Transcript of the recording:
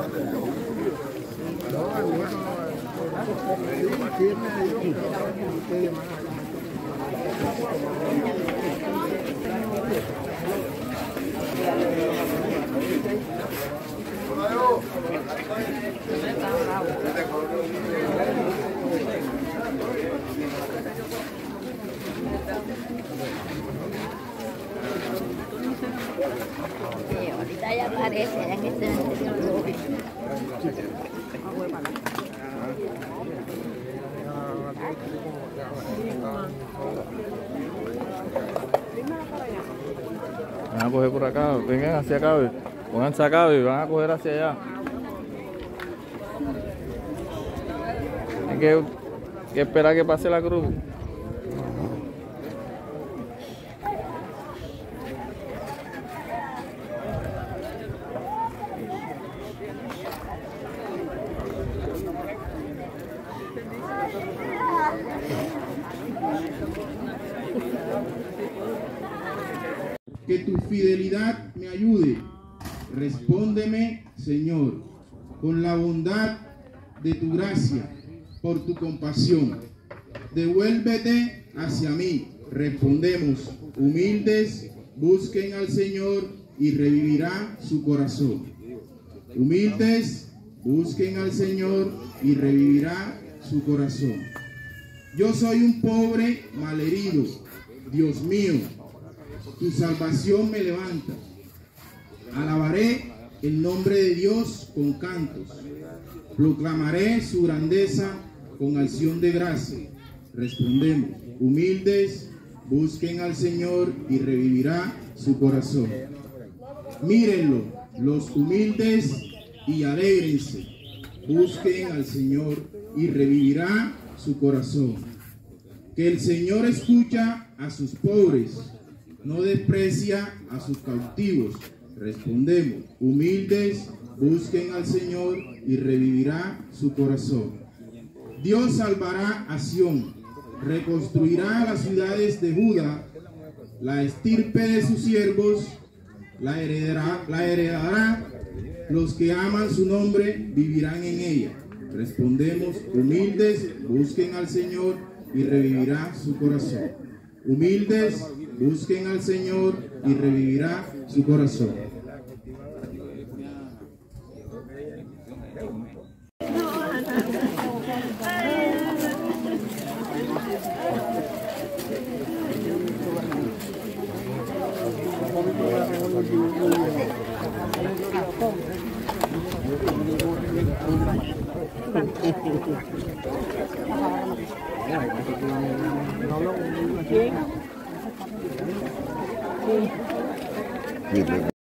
Sí, ahorita ya aparece, ya que está en el Van a coger por acá, vengan hacia acá, pónganse acá y van a coger hacia allá. Hay que esperar que pase la cruz. Que tu fidelidad me ayude. Respóndeme, Señor, con la bondad de tu gracia, por tu compasión. Devuélvete hacia mí. Respondemos, humildes, busquen al Señor y revivirá su corazón. Humildes, busquen al Señor y revivirá su corazón. Yo soy un pobre malherido, Dios mío, tu salvación me levanta. Alabaré el nombre de Dios con cantos. Proclamaré su grandeza con acción de gracia. Respondemos, humildes, busquen al Señor y revivirá su corazón. Mírenlo, los humildes, y alégrense. Busquen al Señor y revivirá su corazón. Que el Señor escucha a sus pobres, no desprecia a sus cautivos. Respondemos, humildes, busquen al Señor y revivirá su corazón. Dios salvará a Sión, reconstruirá las ciudades de Judá, la estirpe de sus siervos la heredará, los que aman su nombre vivirán en ella. Respondemos, humildes, busquen al Señor y revivirá su corazón. Humildes, busquen al Señor y revivirá su corazón. Sí.